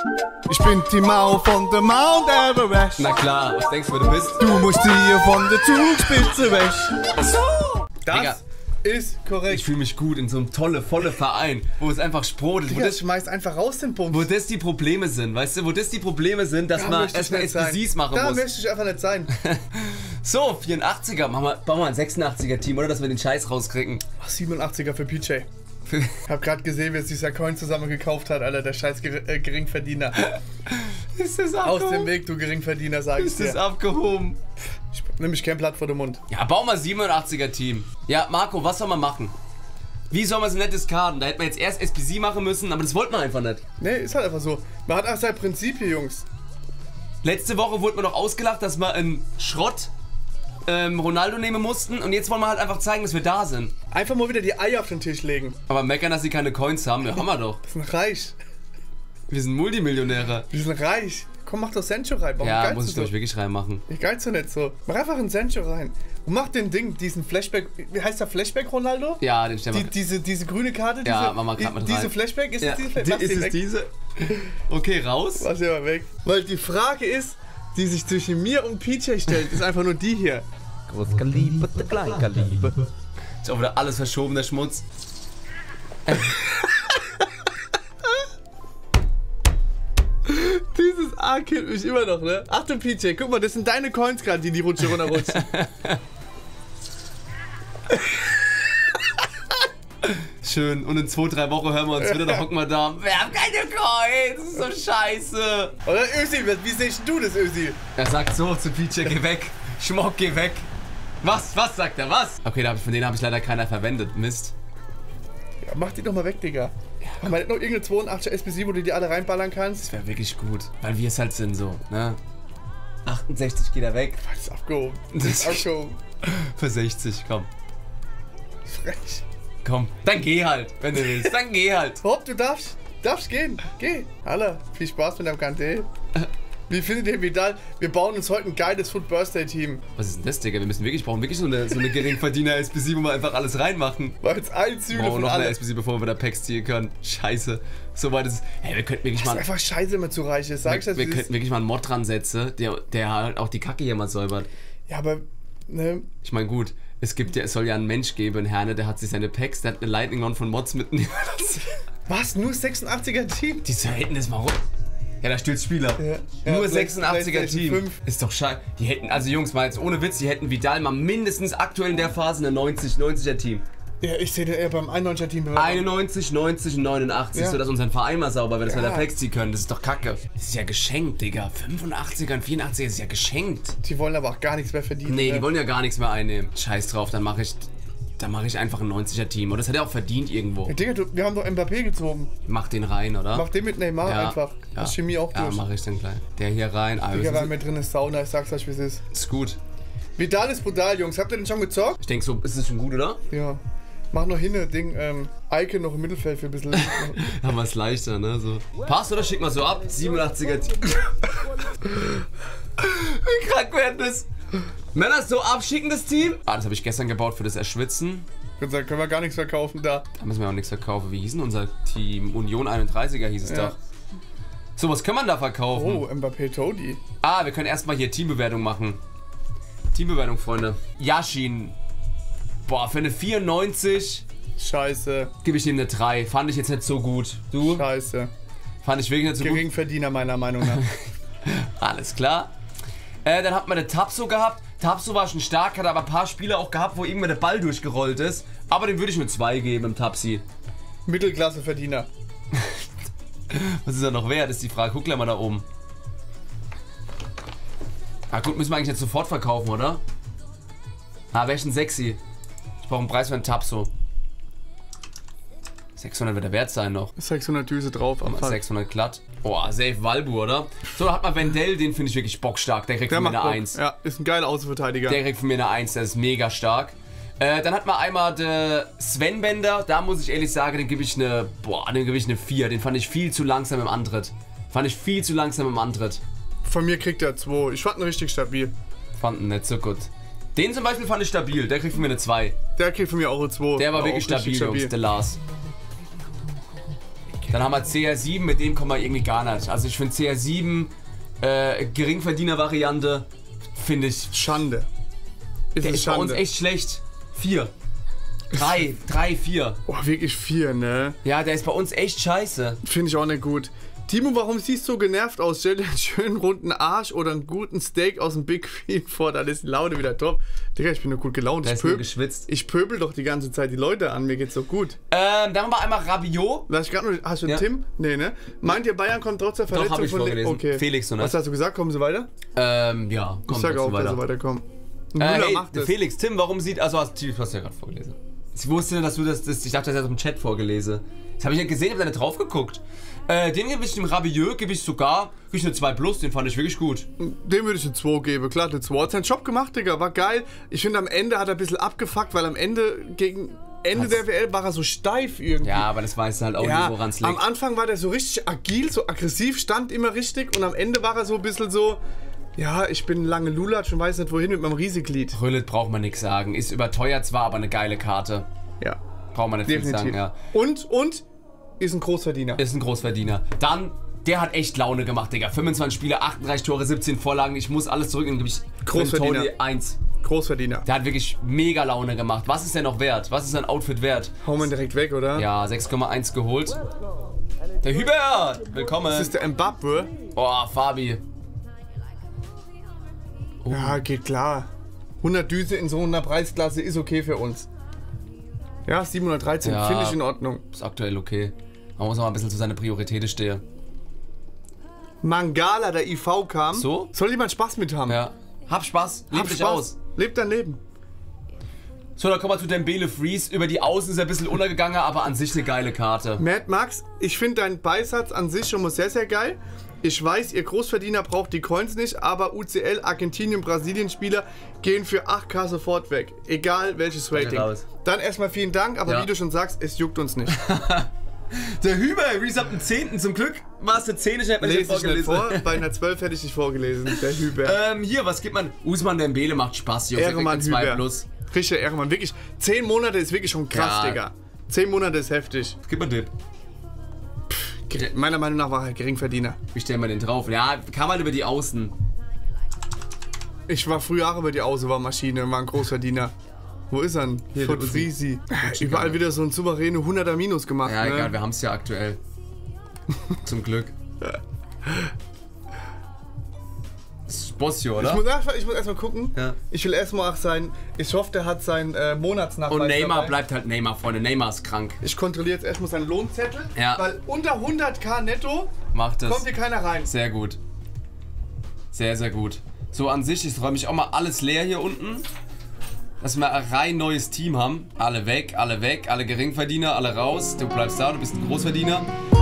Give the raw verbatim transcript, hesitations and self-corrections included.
Ich bin die Mau von der Mount Everest. Na klar, was denkst du, wer du bist? Du musst hier von der Zugspitze weg. So. Das Digga, ist korrekt. ich fühle mich gut in so einem tolle, volle Verein, wo es einfach sprudelt. Digga, Wo das, schmeißt einfach raus den Bums. wo das die Probleme sind, weißt du? Wo das die Probleme sind, dass Da man möchte ich erstmal nicht S P Cs sein. machen Da muss. möchte ich einfach nicht sein. So, vierundachtziger, machen wir, bauen wir ein sechsundachtziger-Team, oder? Dass wir den Scheiß rauskriegen. Ach, siebenundachtziger für P J. Ich hab grad gesehen, wie es dieser Coin zusammen gekauft hat, Alter, der scheiß Ger äh, Geringverdiener. Ist das abgehoben? Aus dem Weg, du Geringverdiener, sag ich Ist das dir. abgehoben? Ich nimm mich kein Blatt vor den Mund. Ja, bau mal siebenundachtziger-Team. Ja, Marco, was soll man machen? Wie soll man so nicht discarden? Da hätten wir jetzt erst S P C machen müssen, aber das wollten wir einfach nicht. Nee, ist halt einfach so. Man hat auch sein Prinzip hier, Jungs. Letzte Woche wurde mir noch ausgelacht, dass wir einen Schrott ähm, Ronaldo nehmen mussten und jetzt wollen wir halt einfach zeigen, dass wir da sind. Einfach mal wieder die Eier auf den Tisch legen. Aber meckern, dass sie keine Coins haben, ja, haben wir doch. Wir sind reich. Wir sind Multimillionäre. Wir sind reich. Komm, mach doch Sencho rein. Warum Ja, geilst muss du ich glaube ich so? wirklich reinmachen. Ich geil's doch nicht so. Mach einfach ein Sencho rein. Und mach den Ding, diesen Flashback. Wie heißt der Flashback, Ronaldo? Ja, den stellen Die, wir. diese, diese grüne Karte, diese, Ja, mach mal grad die, mit diese rein. Flashback, ist Ja, es diese Flashback? die, Mach ist sie es weg. diese? Okay, raus. Mach sie mal weg. Weil die Frage ist, die sich zwischen mir und P J stellt, ist einfach nur die hier. Großkaliber, der Kleinkaliber. Ist auch wieder alles verschoben, der Schmutz. Dieses A killt mich immer noch, ne? Achtung, P J, guck mal, das sind deine Coins gerade, die in die Rutsche runterrutschen. Schön. Und in zwei, drei Wochen hören wir uns wieder, da hocken wir da. Wir haben keine Coins, das ist so scheiße. Oder Ösi, wie siehst du das, Ösi? Er sagt so zu P J, geh weg. Schmock, geh weg. Was? Was sagt er? Was? Okay, da hab ich, von denen habe ich leider keiner verwendet. Mist. Ja, mach die doch mal weg, Digga. Haben wir nicht noch irgendeine zweiundachtziger S P C, wo du die alle reinballern kannst? Das wäre wirklich gut. Weil wir es halt sind so, ne? achtundsechzig geht er weg. Das ist abgehoben. Das ist abgehoben. Für sechzig, komm. Frech. Komm. Dann geh halt, wenn du willst. Dann geh halt. Hopp, du darfst. Darfst gehen. Geh. Hallo. Viel Spaß mit deinem Kanté. Wie findet ihr Vidal? Wir bauen uns heute ein geiles Foot Birthday Team. Was ist denn das, Digga? Wir müssen wirklich, brauchen wirklich so eine, so eine Geringverdiener-S P C, wo wir einfach alles reinmachen. Weil jetzt ein Ziel Wir brauchen von noch eine alle. S P C, bevor wir da Packs ziehen können. Scheiße. So weit ist es. Hey, wir könnten wirklich Das ist mal. einfach scheiße, wenn man zu reich ist. Sag ich Wir, das, wir wie es könnten wirklich mal einen Mod dran setzen, der, der halt auch die Kacke hier mal säubert. Ja, aber, ne? Ich meine, gut, es gibt ja, es soll ja einen Mensch geben, ein Herne, der hat sich seine Packs, der hat eine Lightning On von Mods mitnehmen lassen. Was? Nur sechsundachtziger Team? Die hätten das mal rum. Ja, da stürzt Spieler. Ja. Ja, Nur Play- sechsundachtziger PlayStation Team. fünf. Ist doch scheiße. Die hätten, also Jungs, mal jetzt ohne Witz, die hätten Vidal mal mindestens aktuell in der Phase eine neunzig, neunziger Team. Ja, ich sehe den eher beim einundneunziger Team bewerben. einundneunzig, neunzig und neunundachtzig, Ja. sodass unser Verein mal sauber wird, dass wir Ja. da Packs ziehen können. Das ist doch kacke. Das ist ja geschenkt, Digga. fünfundachtziger und vierundachtziger ist ja geschenkt. Die wollen aber auch gar nichts mehr verdienen. Nee, ne? die wollen ja gar nichts mehr einnehmen. Scheiß drauf, dann mache ich, dann mache ich einfach ein neunziger Team. Und das hat er auch verdient irgendwo. Ja, Digga, du, wir haben doch Mbappé gezogen. Mach den rein, oder? Mach den mit Neymar Ja, einfach. ja. Das Chemie auch Ja, durch. mache ich dann gleich. Der hier rein. Ah, Digga, das weil mit drin ist Sauna, ich sag's euch, wie es ist. ist, ist gut. Vidal ist brutal, Jungs. Habt ihr den schon gezockt? Ich denke so, ist das schon gut, oder? Ja. Mach noch hin, Ding, ähm, Eike noch im Mittelfeld für ein bisschen. Haben wir es leichter, ne? So. Passt, oder? Schick mal so ab. siebenundachtziger Team. Wie krank werden das? Männer, so abschicken das Team? Ah, das habe ich gestern gebaut für das Erschwitzen. Können sagen, können wir gar nichts verkaufen da. Da müssen wir auch nichts verkaufen. Wie hieß denn unser Team? Union einunddreißiger hieß es Ja. doch. So, was kann man da verkaufen? Oh, Mbappé Todi. Ah, wir können erstmal hier Teambewertung machen. Teambewertung, Freunde. Yashin. Boah, für eine vierundneunzig Scheiße. gebe ich ihm eine drei. Fand ich jetzt nicht so gut. Du? Scheiße. Fand ich wirklich nicht so gut. Geringverdiener meiner Meinung nach. Alles klar. Äh, dann hat man eine Tapso gehabt. Tapso war schon stark, hat aber ein paar Spiele auch gehabt, wo irgendwann der Ball durchgerollt ist. Aber dem würde ich eine zwei geben im Tapsi. Mittelklasseverdiener. Was ist er noch wert, ist die Frage. Guck gleich mal da oben. Ah gut, müssen wir eigentlich jetzt sofort verkaufen, oder? Ah, welchen sexy? Ich brauche einen Preis für einen Tapso. sechshundert wird der wert sein noch. sechshundert Düse drauf am Fall. sechshundert glatt. Boah, safe Valbu, oder? So, da hat man Wendell, den finde ich wirklich bockstark. Der kriegt Der von mir macht eine Bock. eins. Ja, ist ein geiler Außenverteidiger. Der kriegt von mir eine eins, der ist mega stark. Äh, dann hat man einmal den Sven Bender, da muss ich ehrlich sagen, den gebe ich eine, boah, den gebe ich eine vier. Den fand ich viel zu langsam im Antritt. Fand ich viel zu langsam im Antritt. Von mir kriegt er zwei. Ich fand ihn richtig stabil. Fand ihn nicht so gut. Den zum Beispiel fand ich stabil, der kriegt von mir eine zwei. Der kriegt von mir auch eine zwei. Der war auch wirklich stabil, richtig Jungs, der Lars. Dann haben wir C R sieben, mit dem kommen wir irgendwie gar nicht. Also ich finde C R sieben, äh, Geringverdiener-Variante, finde ich... Schande. Ist Der es ist bei Schande. uns echt schlecht. Vier. Drei, drei, vier. Oh, wirklich vier, ne? Ja, der ist bei uns echt scheiße. Finde ich auch nicht gut. Timo, warum siehst du so genervt aus? Stell dir einen schönen runden Arsch oder einen guten Steak aus dem Big Green vor, dann ist die Laune wieder top. Digga, ich bin nur gut gelaunt. Der Ich, ist nur pöb geschwitzt. ich pöbel doch die ganze Zeit die Leute an, mir geht's so gut. Ähm, dann haben wir einmal Rabiot. Lass ich grad nur, hast du einen Ja. Tim? Nee, ne? Meint ihr, Bayern kommt trotz der Verletzung hab ich von... Le- vorgelesen. Okay. Felix, so, ne? Was hast du gesagt? Kommen sie weiter? Ähm, ja, komm, Ich sag auch, dass sie weiterkommen. Müller Äh, hey, macht es. Felix, Tim, warum sieht... Also, hast du hast ja gerade vorgelesen. Ich wusste, dass du das... das ich dachte, das hast du im Chat vorgelesen. Das habe ich nicht gesehen, ich habe da nicht drauf geguckt. Äh, den gebe ich dem Rabiot, gebe ich sogar... Gebe ich eine zwei plus, den fand ich wirklich gut. Dem würde ich eine zwei geben, klar, eine zwei. Hat seinen Job gemacht, Digga, war geil. Ich finde, am Ende hat er ein bisschen abgefuckt, weil am Ende, gegen Ende Hat's- der W L war er so steif irgendwie. Ja, aber das weißt du halt auch Ja, nicht, woran es am liegt. Anfang war der so richtig agil, so aggressiv, stand immer richtig und am Ende war er so ein bisschen so, ja, ich bin lange Lulatsch und weiß nicht wohin mit meinem Rieseglied. Rüllet braucht man nichts sagen. Ist überteuert zwar, aber eine geile Karte. Ja, Braucht man nicht viel definitiv. sagen, ja. Und, und, ist ein Großverdiener. Ist ein Großverdiener. Dann, der hat echt Laune gemacht, Digga. fünfundzwanzig Spiele, achtunddreißig Tore, siebzehn Vorlagen. Ich muss alles zurücknehmen. Gebe ich Großverdiener. Tony eins. Großverdiener. Der hat wirklich mega Laune gemacht. Was ist der noch wert? Was ist sein Outfit wert? Hauen wir direkt weg, oder? Ja, sechs Komma eins geholt. Der Hubert! Willkommen. Das ist der Mbappe. Oh, Fabi. Oh. Ja, geht klar. hundert Düse in so einer Preisklasse ist okay für uns. Ja, siebenhundertdreizehn Ja. finde ich in Ordnung. Ist aktuell okay. Man muss noch mal ein bisschen zu seiner Priorität stehen. Mangala, der I V kam. So? Soll jemand Spaß mit haben? Ja. Hab Spaß. Leb Hab dich Spaß. aus. Lebt dein Leben. So, dann kommen wir zu Dembele Freeze. Über die Außen ist er ein bisschen untergegangen, aber an sich eine geile Karte. Mad Max, ich finde deinen Beisatz an sich schon mal sehr, sehr geil. Ich weiß, ihr Großverdiener braucht die Coins nicht, aber U C L, Argentinien, Brasilien Spieler gehen für acht K sofort weg. Egal welches Rating. raus. Dann erstmal vielen Dank, aber Ja. wie du schon sagst, es juckt uns nicht. Der Hubert Reese ab dem zehnten zum Glück. War es der zehnte, ich hätte mir Lese ich nicht vor, bei einer zwölf hätte ich nicht vorgelesen. Der Hüber. Ähm, hier, was gibt man? Usman Dembele macht Spaß, Jungs. Ehrenmann zwei Hüber. plus. Richtiger Ehrenmann, wirklich. Zehn Monate ist wirklich schon krass, Ja. Digga. Zehn Monate ist heftig. Gib mal Dip. Meiner Meinung nach war er Geringverdiener. Wie stellen wir den drauf? Ja, kam halt über die Außen. Ich war früher auch über die Außenmaschine, war ein Großverdiener. Wo ist er denn? Hier, Von der Uzi. Frisi. Überall wieder so ein souveräne hunderter Minus gemacht. Ja, ne? egal, wir haben es ja aktuell. Zum Glück. Das ist Bossio, Ich oder? muss, erst, ich muss erst mal gucken. Ja. Ich will erstmal auch sein. Ich hoffe, der hat seinen äh, Monatsnachweis. Und Neymar dabei. bleibt halt Neymar, Freunde. Neymar ist krank. Ich kontrolliere jetzt erstmal seinen Lohnzettel. Ja. Weil unter hunderttausend netto Macht es. kommt hier keiner rein. Sehr gut. Sehr, sehr gut. So, an sich, ich räume ich auch mal alles leer hier unten. Dass wir ein rein neues Team haben. Alle weg, alle weg, alle Geringverdiener, alle raus. Du bleibst da, du bist ein Großverdiener.